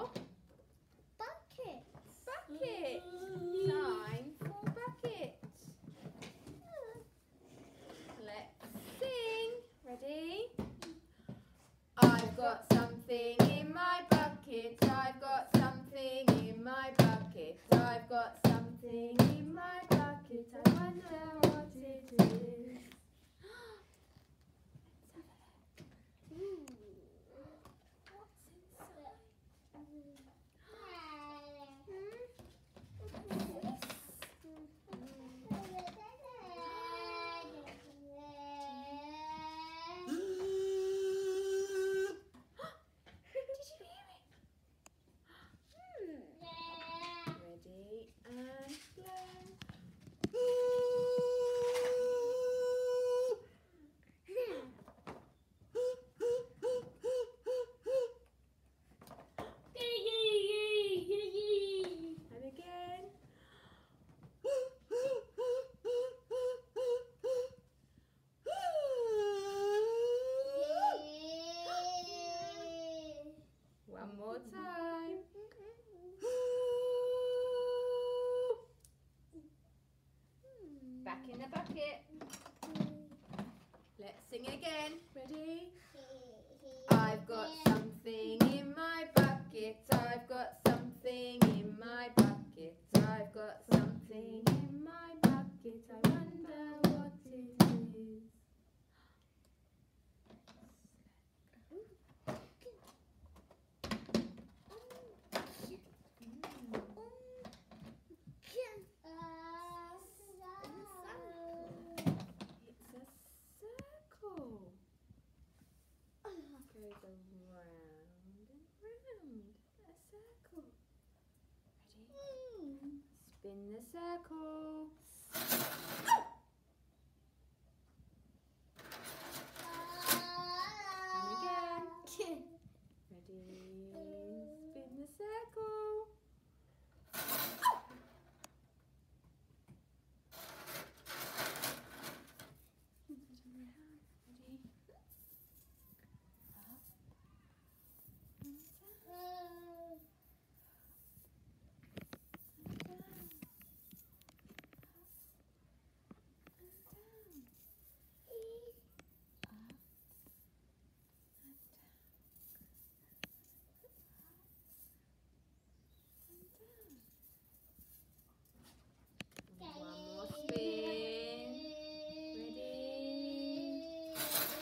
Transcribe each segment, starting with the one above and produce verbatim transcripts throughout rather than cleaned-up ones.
more. Buckets. Bucket. Time for bucket. Let's sing. Ready? I've got something in my bucket. I've got something in my bucket. I've got something in my bucket. I wonder what it is. Ooh. What's inside? Ready and blow. And again. One more time. Back in the bucket. Let's sing again. Ready? I've got something in my bucket. I've got something in my bucket. I've got something in my bucket. I wonder what it is. It's a circle. Goes around and round. A circle. Ready? Spin the circle. And again. Ready? Spin the circle. Ready? One more spin. Ready?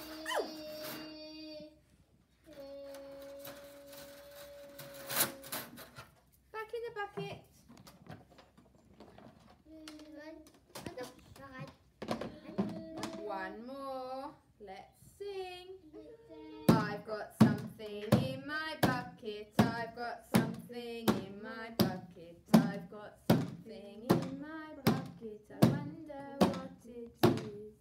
Back in the bucket. One more. Let's sing. I've got something in my bucket. I've got something in my bucket. I've got something in my bucket. I wonder what it is.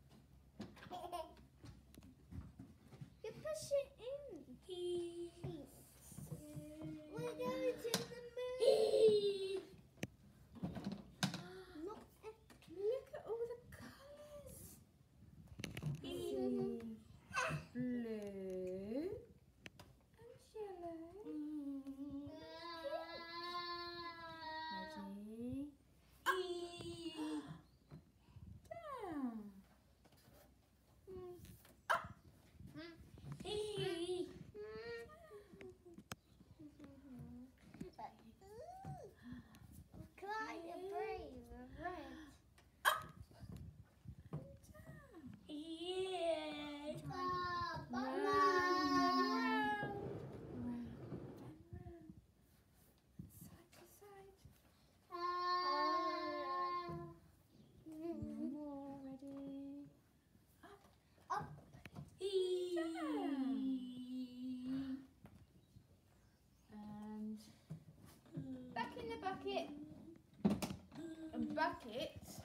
You push it in. We're going to the moon. Look at all the colours. See, blue and yellow. Ready? Down. Quite a brave red. Yeah. Round and round, round and round, side to side. One more, ready? Up, Up. down, and back in the bucket. A bucket